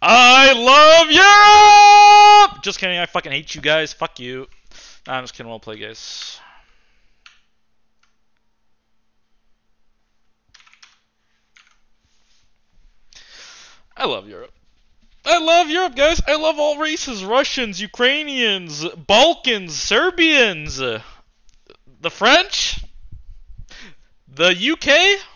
I love Europe! Just kidding, I fucking hate you guys. Fuck you. Nah, I'm just kidding, we'll play, guys. I love Europe. I love Europe, guys. I love all races. Russians, Ukrainians, Balkans, Serbians, the French, the UK,